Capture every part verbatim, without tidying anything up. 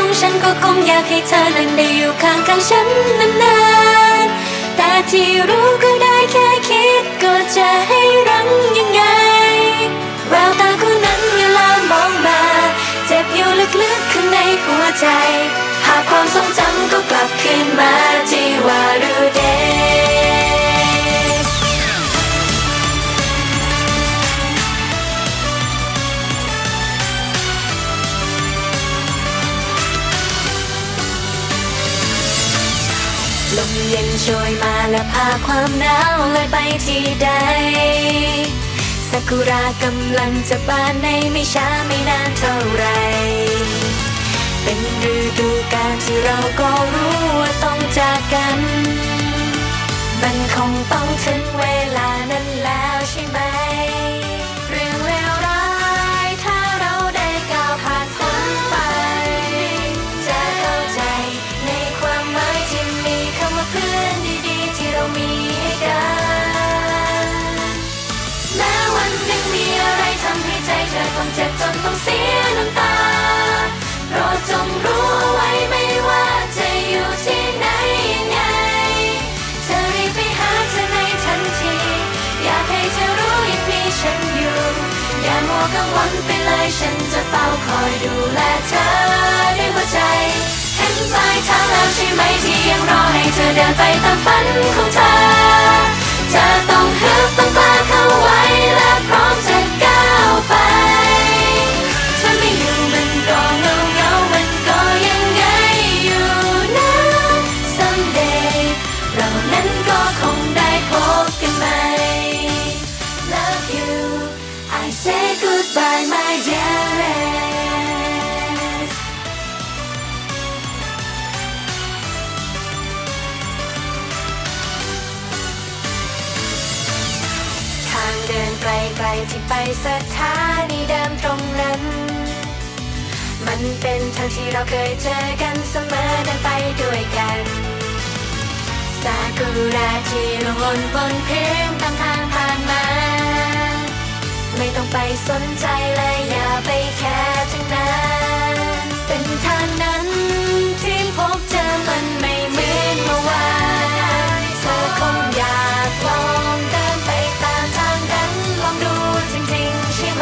ของฉันก็คงอยากให้เธอนั้นได้อยู่ข้างข้างฉันนานๆแต่ที่รู้ก็ได้แค่คิดก็จะให้รังยังไงแววตาคู่นั้นเวลามองมาเจ็บอยู่ลึกๆข้างในหัวใจหากความทรงจำก็กลับคืนมาที่ว่ารูเดลมเย็นโชยมาและพาความหนาวลอยไปที่ใดซากุระกำลังจะบานในไม่ช้าไม่นานเท่าไรเป็นฤดูกาลที่เราก็รู้ว่าต้องจากกันมันคงต้องถึงเวลานั้นแล้วใช่ไหมเรื่องเลวร้ายถ้าเราได้ก้าวผ่านพ้นไปจะเข้าใจในความหมายที่มีคำว่าเพื่อนดีๆที่เรามีให้กันแม้วันหนึ่งมีอะไรทำให้ใจเธอต้องเจ็บจนต้องเสียน้ำตาโปรดจงรู้เอาไว้ไม่ว่าจะอยู่ที่ไหนยังไงเธอรีบไปหาเธอในทันทีอยากให้เธอรู้ยังมีฉันอยู่อย่ามัวกังวลไปเลยฉันจะเฝ้าคอยดูแลเธอด้วยหัวใจเห็นปลายทางแล้วใช่ไหมที่ยังรอให้เธอเดินไปตามฝันของเธอจะต้องฮึบต้องกล้าเข้าไว้และพร้อมจะก้าวไปถ้าไม่อยู่มันก็เงาเงามันก็ยังไงอยู่นะ someday เรานั้นก็คงได้พบกันใหม่ Love you I say goodbye my dearest ทางเดินไกลๆที่ไปสถานีเดิมตรงนั้นมันเป็นทางที่เราเคยเจอกันเสมอเดินไปด้วยกันซากุระที่ร่วงหล่นบนพื้นตามทางผ่านมาไม่ต้องไปสนใจเลยอย่าไปแค่ทั้งนั้นเส้นทางนั้นที่พบเจอมันไม่เหมือนเมื่อวานเธอคงอยากลองเดินไปตามทางนั้นลองดูจริงๆใช่ไหม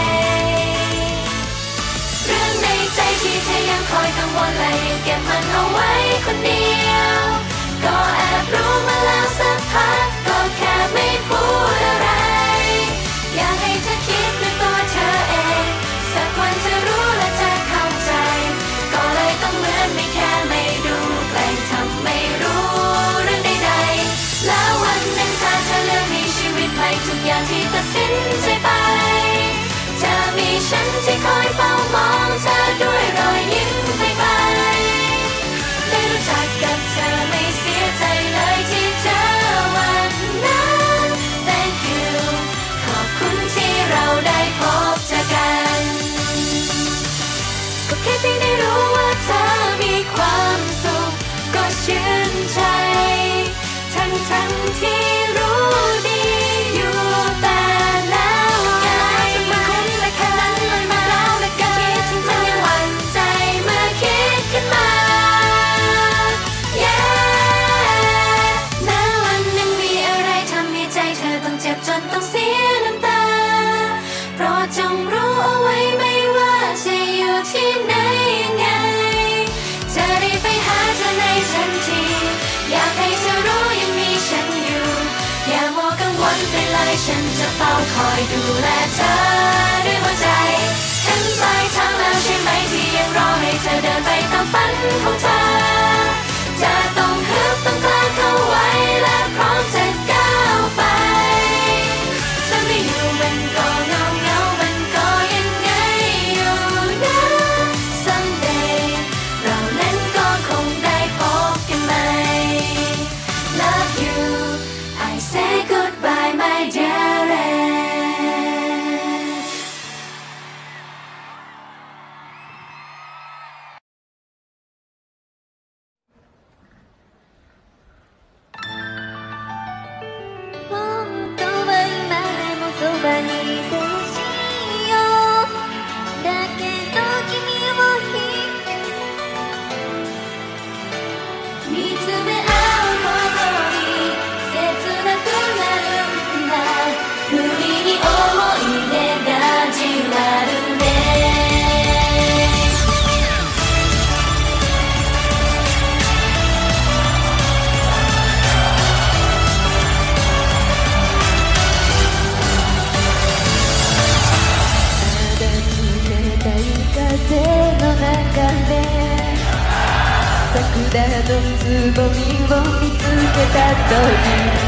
เรื่องในใจที่เธอยังคอยกังวลและยังเก็บมันเอาไว้คนเดียวก็แอบรู้มาแล้วสักพักก็แค่ไม่พูดอะไรอยากให้เธอคิดด้วยตัวเธอเองสักวันจะรู้และจะเข้าใจก็เลยต้องเหมือนไม่แค่ไม่ดูแกล้งทำไม่รู้เรื่องใดๆแล้ววันหนึ่งถ้าเธอเลือกมีชีวิตใหม่ทุกอย่างที่ตัดสินใจไปจะมีฉันที่คอยเฝ้ามองเธอด้วยรอยยิ้มไปไปได้รู้จักกับเธอไม่เสียใจเลยที่เจอวันนั้น Thank you ขอบคุณที่เราได้พบเจอกันก็แค่เพียงได้รู้ว่าเธอมีความสุขก็ชื่นใจทั้งทั้งที่รู้ดีอยู่แต่แล้วไงมันคุ้นและแค่นั้นเลยมาแล้วและกันคิดถึงเธอยังหวั่นใจเมื่อคิดขึ้นมาแม้วันหนึ่งมีอะไรทำให้ใจเธอต้องเจ็บจนต้องเสียน้ำตาโปรดจงรู้เอาไว้ไม่ว่าจะอยู่ที่ไหนยังไงจะรีบไปหาเธอในทันทีอยากให้เธอรู้ยังมีฉันอยู่อย่ามัวกังวลไปเลยฉันจะเฝ้าคอยดูแลเธอด้วยหัวใจเห็นปลายทางแล้วใช่ไหมที่ยังรอให้เธอเดินไปตามฝันของเธอจะต้องฮึบต้องกล้าเข้าไว้และพร้อมจะก้าวไปถ้าไม่อยู่มันก็เงาเงามันก็ยังไงอยู่นะ someday เรานั้นก็คงได้พบกันใหม่ Love you I say goodbye my dearest 「 ぼみを見つけた時